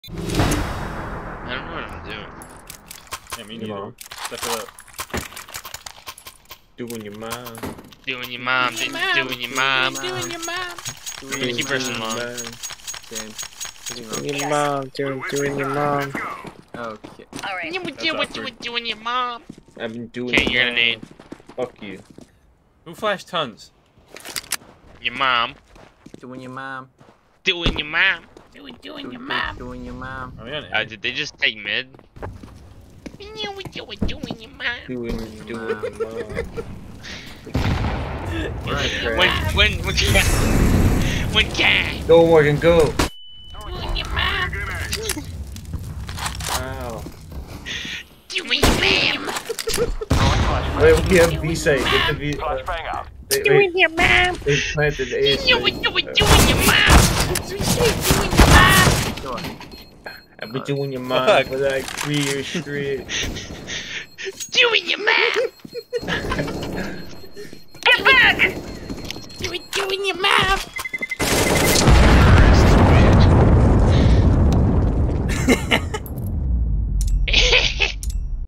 I don't know what I'm doing. Yeah, me neither. Step it up. Doing your mom. Doing your mom, doing your mom. Doing your mom. I'm gonna keep pressing long. Same. Doing your mom. Doing your mom. Okay. Alright. Doing your mom. I've been doing. Okay, you're gonna need. Fuck you. Who flashed tons? Your mom. Doing your mom. Doing your mom. Doing your mom. Doing your mom. Are we on A? Did they just take mid? Doing your mom. Doing your mom. When can? Go, Morgan, go. Doing your mom. Ow. Doing your mom. Wait, we have B site. Get the B. Doing your mom. They planted A site. Doing your mom. I've been doing your mom for like 3 years straight. Doing your mom. Get back. Doing your mom.